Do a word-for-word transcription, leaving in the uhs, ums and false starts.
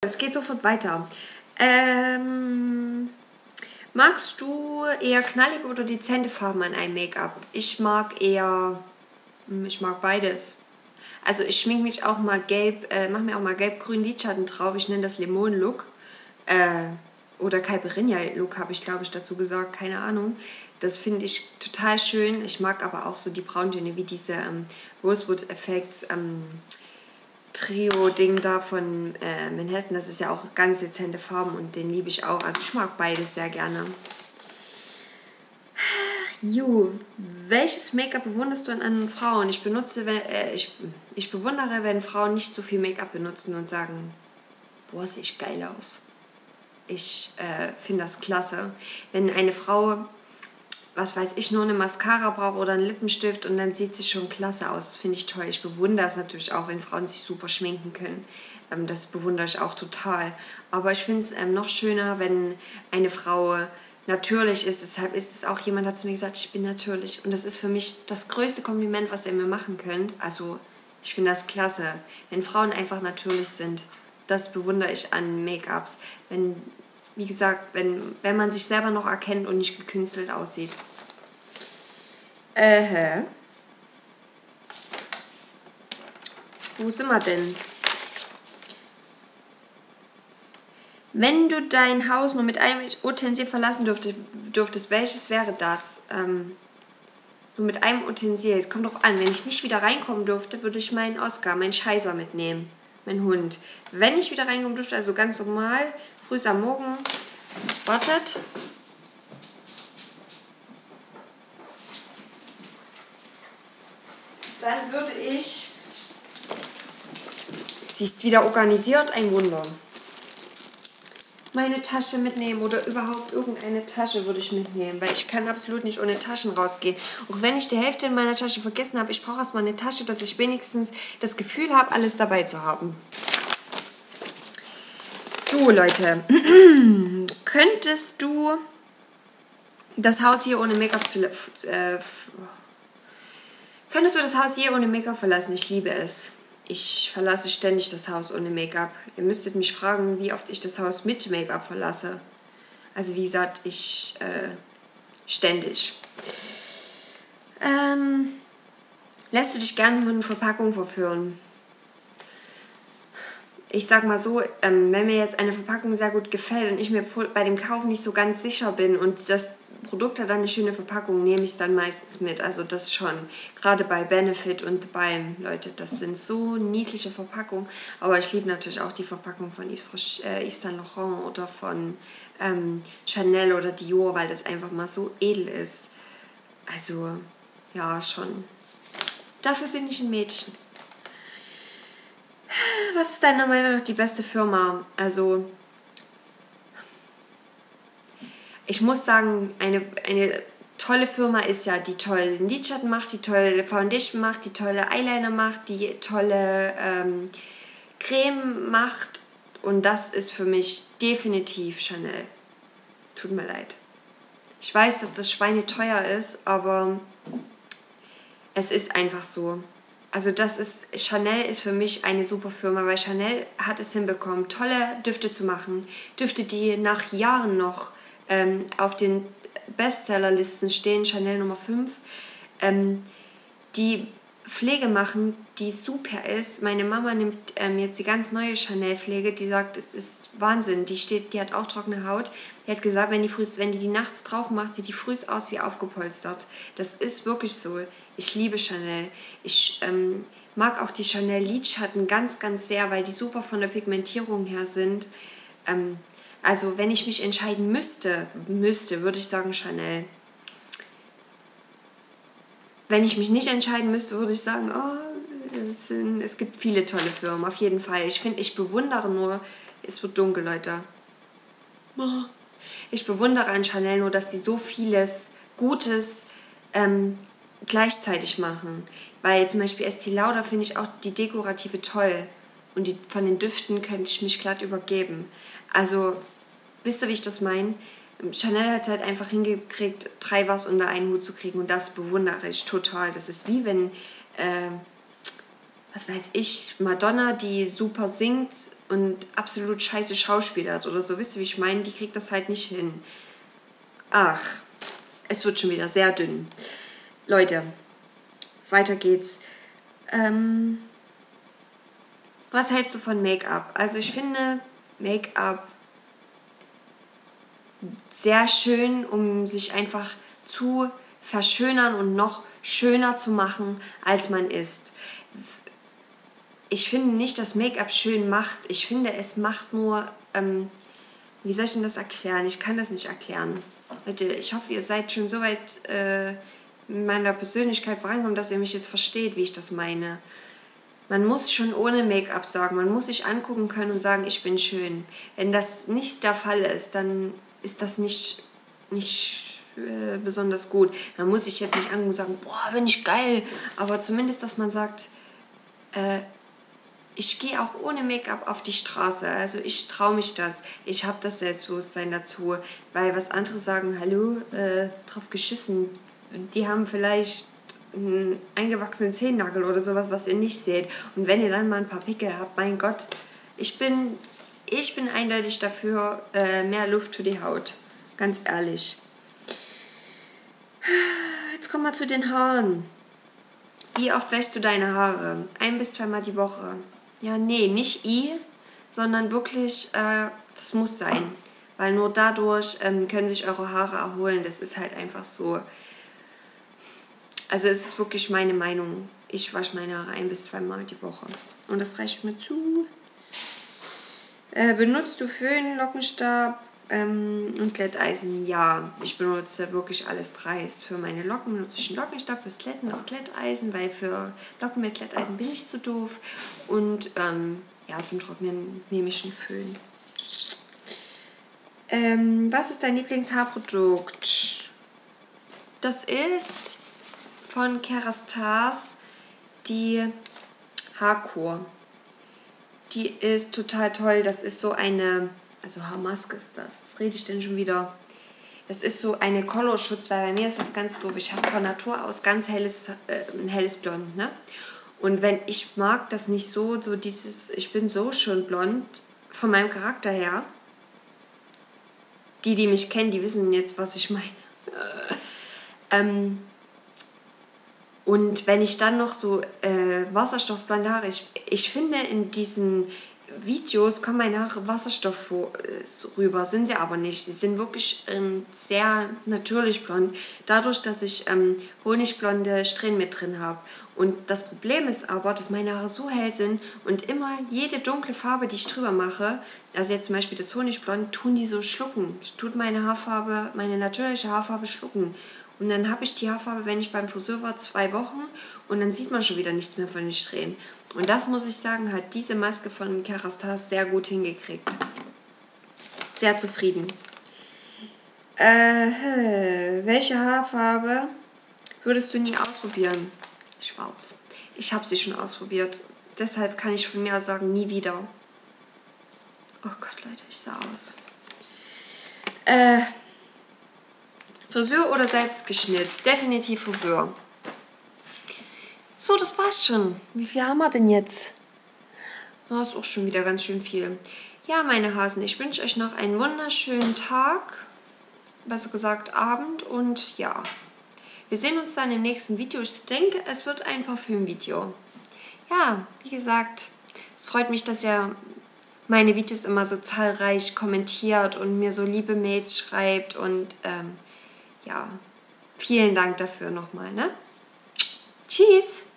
Es geht sofort weiter. Ähm, magst du eher knallige oder dezente Farben an einem Make-up? Ich mag eher, ich mag beides. Also ich schmink mich auch mal gelb, äh, mache mir auch mal gelb-grün Lidschatten drauf. Ich nenne das Lemon-Look. Äh, oder Caipirinha-Look habe ich, glaube ich, dazu gesagt. Keine Ahnung. Das finde ich total schön. Ich mag aber auch so die Brauntöne, wie diese ähm, Rosewood-Effekts, ähm, Trio-Ding da von äh, Manhattan, das ist ja auch ganz dezente Farben und den liebe ich auch. Also ich mag beides sehr gerne. Ju, welches Make-up bewunderst du an anderen Frauen? Ich benutze, äh, ich, ich bewundere, wenn Frauen nicht so viel Make-up benutzen und sagen, boah, sehe ich geil aus. Ich äh, finde das klasse. Wenn eine Frau, was weiß ich, nur eine Mascara braucht oder einen Lippenstift und dann sieht sie schon klasse aus. Das finde ich toll. Ich bewundere es natürlich auch, wenn Frauen sich super schminken können. Ähm, das bewundere ich auch total. Aber ich finde es ähm, noch schöner, wenn eine Frau natürlich ist. Deshalb ist es auch, jemand hat zu mir gesagt, ich bin natürlich. Und das ist für mich das größte Kompliment, was ihr mir machen könnt. Also ich finde das klasse, wenn Frauen einfach natürlich sind. Das bewundere ich an Make-ups. Wenn, wie gesagt, wenn, wenn man sich selber noch erkennt und nicht gekünstelt aussieht. Äh, Wo sind wir denn? Wenn du dein Haus nur mit einem Utensil verlassen dürftest, dürftest welches wäre das? Ähm, nur mit einem Utensil. Es kommt drauf an. Wenn ich nicht wieder reinkommen dürfte, würde ich meinen Oscar, meinen Scheißer mitnehmen. Mein Hund. Wenn ich wieder reinkommen dürfte, also ganz normal, früh am Morgen, wartet. Dann würde ich, sie ist wieder organisiert, ein Wunder, meine Tasche mitnehmen oder überhaupt irgendeine Tasche würde ich mitnehmen, weil ich kann absolut nicht ohne Taschen rausgehen. Auch wenn ich die Hälfte in meiner Tasche vergessen habe, ich brauche erstmal eine Tasche, dass ich wenigstens das Gefühl habe, alles dabei zu haben. So, Leute, könntest du das Haus hier ohne Make-up zu... Äh, könntest du das Haus hier ohne Make-up verlassen? Ich liebe es. Ich verlasse ständig das Haus ohne Make-up. Ihr müsstet mich fragen, wie oft ich das Haus mit Make-up verlasse. Also wie gesagt, ich äh, ständig. Ähm, lässt du dich gerne mit einer Verpackung verführen? Ich sag mal so, ähm, wenn mir jetzt eine Verpackung sehr gut gefällt und ich mir bei dem Kauf nicht so ganz sicher bin und das Produkt hat dann eine schöne Verpackung, nehme ich es dann meistens mit. Also das schon. Gerade bei Benefit und The Balm, Leute, das sind so niedliche Verpackungen. Aber ich liebe natürlich auch die Verpackung von Yves, äh, Yves Saint Laurent oder von ähm, Chanel oder Dior, weil das einfach mal so edel ist. Also, ja, schon. Dafür bin ich ein Mädchen. Was ist deiner Meinung nach die beste Firma? Also, ich muss sagen, eine, eine tolle Firma ist ja, die tollen Lidschatten macht, die tolle Foundation macht, die tolle Eyeliner macht, die tolle ähm, Creme macht. Und das ist für mich definitiv Chanel. Tut mir leid. Ich weiß, dass das schweineteuer ist, aber es ist einfach so. Also das ist, Chanel ist für mich eine super Firma, weil Chanel hat es hinbekommen, tolle Düfte zu machen. Düfte, die nach Jahren noch ähm, auf den Bestsellerlisten stehen, Chanel Nummer fünf, ähm, die Pflege machen, die super ist. Meine Mama nimmt ähm, jetzt die ganz neue Chanel-Pflege, die sagt, es ist Wahnsinn. Die steht, die hat auch trockene Haut. Die hat gesagt, wenn die, frühst, wenn die die nachts drauf macht, sieht die frühst aus wie aufgepolstert. Das ist wirklich so. Ich liebe Chanel. Ich ähm, mag auch die Chanel-Lidschatten ganz, ganz sehr, weil die super von der Pigmentierung her sind. Ähm, also wenn ich mich entscheiden müsste, müsste, würde ich sagen Chanel. Wenn ich mich nicht entscheiden müsste, würde ich sagen, oh, es, sind, es gibt viele tolle Firmen, auf jeden Fall. Ich finde, ich bewundere nur, es wird dunkel, Leute. Ich bewundere an Chanel nur, dass die so vieles Gutes ähm, gleichzeitig machen. Weil zum Beispiel Estée Lauder finde ich auch die Dekorative toll. Und die, von den Düften könnte ich mich glatt übergeben. Also, wisst ihr, wie ich das meine? Chanel hat es halt einfach hingekriegt, drei was unter einen Hut zu kriegen und das bewundere ich total. Das ist wie wenn, äh, was weiß ich, Madonna, die super singt und absolut scheiße schauspielert oder so. Wisst ihr, wie ich meine? Die kriegt das halt nicht hin. Ach, es wird schon wieder sehr dünn. Leute, weiter geht's. Ähm, was hältst du von Make-up? Also ich finde Make-up sehr schön, um sich einfach zu verschönern und noch schöner zu machen, als man ist. Ich finde nicht, dass Make-up schön macht. Ich finde, es macht nur, ähm, wie soll ich denn das erklären? Ich kann das nicht erklären. Leute, ich hoffe, ihr seid schon so weit äh, in meiner Persönlichkeit vorangekommen, dass ihr mich jetzt versteht, wie ich das meine. Man muss schon ohne Make-up sagen, man muss sich angucken können und sagen, ich bin schön. Wenn das nicht der Fall ist, dann ist das nicht, nicht äh, besonders gut. Man muss sich jetzt nicht angucken und sagen, boah, bin ich geil. Aber zumindest, dass man sagt, äh, ich gehe auch ohne Make-up auf die Straße. Also ich traue mich das. Ich habe das Selbstbewusstsein dazu. Weil was andere sagen, hallo, äh, drauf geschissen. Die haben vielleicht einen eingewachsenen Zehennagel oder sowas, was ihr nicht seht. Und wenn ihr dann mal ein paar Pickel habt, mein Gott, ich bin, ich bin eindeutig dafür, äh, mehr Luft für die Haut. Ganz ehrlich. Jetzt kommen wir zu den Haaren. Wie oft wäschst du deine Haare? Ein bis zweimal die Woche. Ja, nee, nicht I, sondern wirklich, äh, das muss sein. Weil nur dadurch ähm, können sich eure Haare erholen. Das ist halt einfach so. Also es ist wirklich meine Meinung. Ich wasche meine Haare ein bis zweimal die Woche. Und das reicht mir zu. Äh, benutzt du Föhn, Lockenstab ähm, und Glätteisen? Ja, ich benutze wirklich alles drei. Für meine Locken benutze ich einen Lockenstab, fürs Glätten das Glätteisen, weil für Locken mit Glätteisen bin ich zu doof. Und ähm, ja, zum Trocknen nehme ich einen Föhn. Ähm, was ist dein Lieblingshaarprodukt? Das ist von Kerastase die Haarkur. Die ist total toll. Das ist so eine, also Haarmaske ist das. Was rede ich denn schon wieder? Das ist so eine Colorschutz, weil bei mir ist das ganz doof. Ich habe von Natur aus ganz helles, äh, ein helles Blond, ne? Und wenn ich mag das nicht so, so dieses, ich bin so schon blond von meinem Charakter her. Die, die mich kennen, die wissen jetzt, was ich meine. ähm, Und wenn ich dann noch so äh, wasserstoffblonde Haare, ich, ich finde in diesen Videos kommen meine Haare Wasserstoff äh, rüber, sind sie aber nicht. Sie sind wirklich ähm, sehr natürlich blond, dadurch, dass ich ähm, honigblonde Strähnen mit drin habe. Und das Problem ist aber, dass meine Haare so hell sind und immer jede dunkle Farbe, die ich drüber mache, also jetzt zum Beispiel das Honigblond, tun die so schlucken. Tut meine Haarfarbe, meine natürliche Haarfarbe schlucken. Und dann habe ich die Haarfarbe, wenn ich beim Friseur war, zwei Wochen und dann sieht man schon wieder nichts mehr von den Strähnen. Und das, muss ich sagen, hat diese Maske von Kerastase sehr gut hingekriegt. Sehr zufrieden. Äh, welche Haarfarbe würdest du nie ausprobieren? Schwarz. Ich habe sie schon ausprobiert. Deshalb kann ich von mir aus sagen, nie wieder. Oh Gott, Leute, ich sah aus. Äh... Friseur oder selbst geschnitzt? Definitiv Friseur. So, das war's schon. Wie viel haben wir denn jetzt? Das ist auch schon wieder ganz schön viel. Ja, meine Hasen, ich wünsche euch noch einen wunderschönen Tag. Besser gesagt Abend. Und ja, wir sehen uns dann im nächsten Video. Ich denke, es wird ein Parfüm-Video. Ja, wie gesagt, es freut mich, dass ihr meine Videos immer so zahlreich kommentiert und mir so liebe Mails schreibt und ähm, ja, vielen Dank dafür nochmal, ne? Tschüss!